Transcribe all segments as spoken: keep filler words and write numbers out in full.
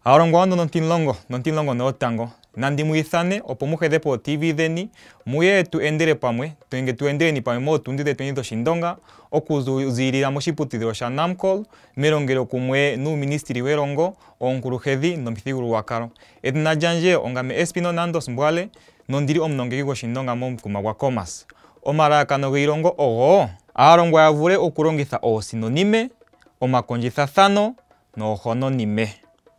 Alongwa wano nontimulongo, nontimulongo nootango. Nandi muithane opo muhedepo T V dheni, muye tu endele pamwe, tuenge tu endele ni pamwe mootundi dhetu dhoshindonga, okuziilila moshiputudhilo sha Namcol, melongelo kumwe nuuministili welongo, oonkuluhedhi nomithigululwakalo. Edhina lyandje ongame Espino Nandos Mbwale, nondili omunongeki goshindonga momukuma gwa Komas. Omalalakano geilongo ogo aalongwa ya vule okulongitha oosinonime, omakondjithathano noohononime.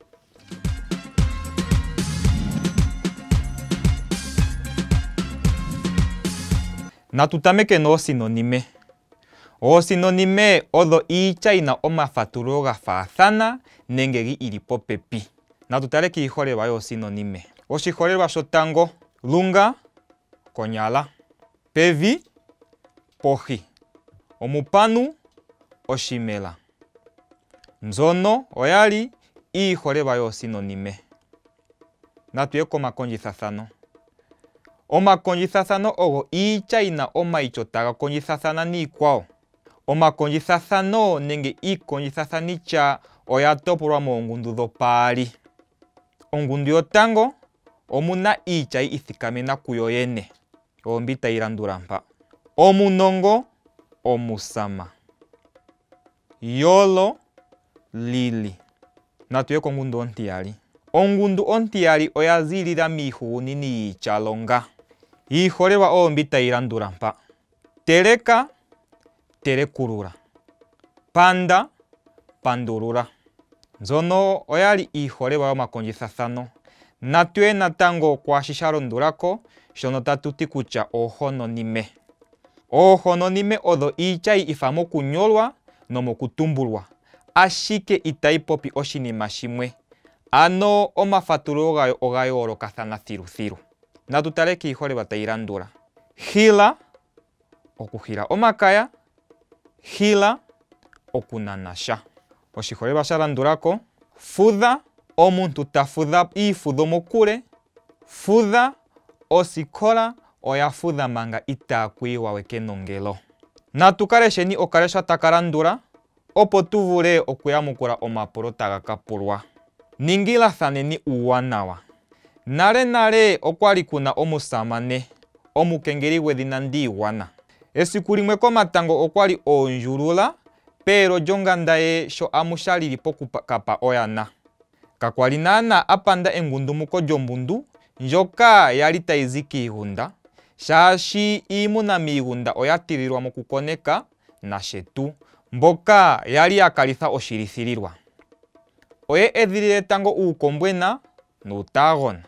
Natutameke noosinonime. Oosinonime odho iitya yina omafatululo ga faathana nenge gi ili popepi. Natutale kiiholelwa yoosinonime. Oshiholelwa shotango, lunga, konyala. Pevi, pohi. Omupanu, oshimela. Nzono oyali iiholelwa yoosinonime. Natuye komakondjithathano. Omakondjithathano ogo iitya yina omaityo taga kondjithathana niikwawo. Omakondjithathano nenge iikondjithathanitya oya topolwa moongundu dhopaali. Ongundu yotango omuna iitya yi ithikamena kuyo yene. Ombi tayi landula mpa. Omunongo, omusama. Yolo, lili. Natuye kongundu ontiyali. Ongundu ontiyali oya ziilila miihugunini yiitya longa. Iiholelwa oombi tayi landula mpa. Teleka, telekulula. Panda, pandulula. Nzono oyali iiholelwa yomakondjithathano. Natuye natango kwaashi sha londulako, shono tatuti kutya oohononime. Oohononime odho iitya yi ifa mokunyolwa nomokutumbulwa, ashike itayi popi oshinima shimwe. Ano omafatululo gayo oga yoolokathana thiluthilu. Natutale kiiholelwa tayi landula. Hila, okuhila omakaya. Hila, okunanasha. Oshiholelwa sha landulako. Fudha, omuntu ta fudha iifudho mokule. Fudha, osikola oya fudha manga itaaku yiwa we kenongelo. Natukale sheni okaleshwa taka landula, opo tu vule okuyamukula omapulo taga kapulwa. Ningilathaneni uuwanawa. Nale nale okwali kuna omusamane, omukengeli gwedhina Ndiigwana. Esiku limwe komatango okwali oondjulula, peelo lyonganda ye sho amushalili pokukapa oyana. Kakwali naana apanda engundumuko lyombundu, ndjoka yali tayi zi kiigunda, shaashi iimuna miigunda oya tililwa mokukoneka nashetu, mboka yali ya kalitha oshilithililwa. Oye edhilile tango uukombwena nuutaagona.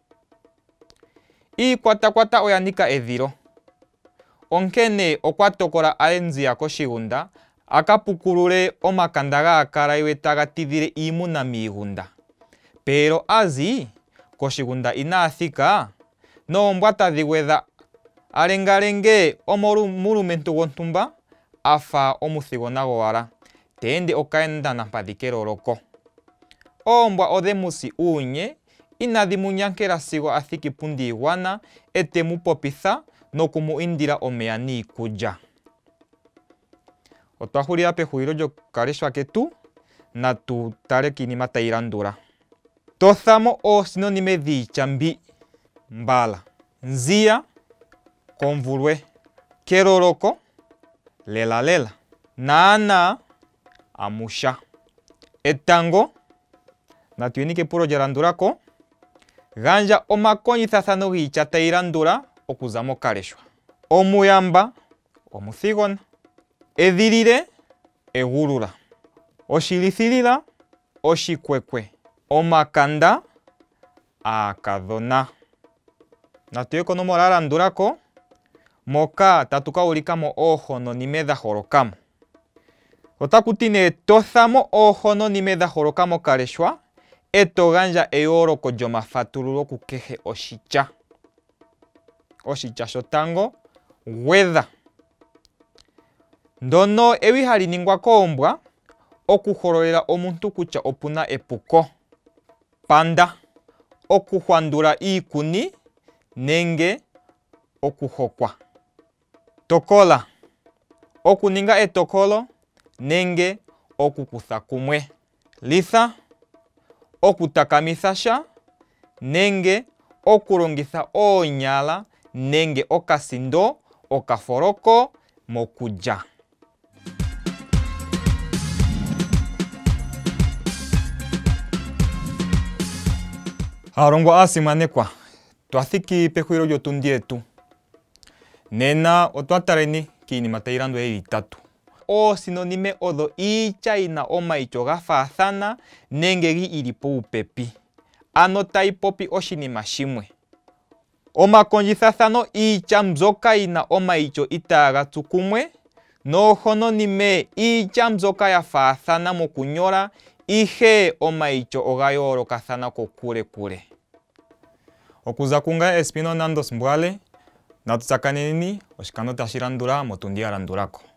Iikwatakwata oya nika edhilo. Onkene okwa tokola aye nziya koshigunda, aka pukulule omakanda gaakala ywe taga tidhile iimuna miigunda. Pero azi, koshigunda inaathika, noombwa tadhi gwedha alengalenge omulumentu gontumba, afa omuthigona gowala, teende okaenda nampadhi keloloko. Oombwa odhemusi uunye, inadhi munyankela sigo athiki puNdiigwana, ete mu popitha nokumu indila omeya niikulya. Otwa hulila pehulilo lyokaleshwa ketu, natu tale kiinima tayi landula. Tothamo oosinonime dhiitya mbi mbala. Nziya, komvulwe. Keloloko, lela lela. Naana, amusha. Etango, natuye nikepulo lya landulako. Gandja omakondjithathano giitya tayi landula okuza mokaleshwa. Omuyamba, omuthigona. Edhilile, egulula. Oshilithilila, oshikwekwe. Omakanda, aakadhona. Natuye konomola ya landulako, moka tatuka ulikamo oohononime dha holokamo. Otakuti nee tothamo oohononime dha holokamo kaleshwa, eto gandja eyooloko lyomafatululo ku kehe oshitya. Oshitya shotango, gwedha. Ndono ewi hali ningwa koombwa, okuhololela omuntu kutya opuna epuko. Panda, okuhwandula iikuni nenge okuhokwa. Tokola, okuninga etokolo nenge okukutha kumwe. Litha, okutakamisa sha nenge okulongitha oonyala nenge okasindo okaforoko mokulya. Aalongwa aasimanekwa, twathiki pehulilo lyotundi yetu. Nena otwataleni kiinima tayi landula yili itatu. Oosinonime odho iitya yina omaityo gafaathana nenge gi ili puupepi, ano tayi popi oshinima shimwe. Omakondjithathano iitya mbyoka yina omaityo itaaga tsu kumwe, noohononime iitya mbyoka yafaathana mokunyola ihe omaityo oga yoolokathana kokule kule. Okuza kungaye Espino Nandos Mbwale, natutsakaneni oshikano tashi landula motundi ya landulako.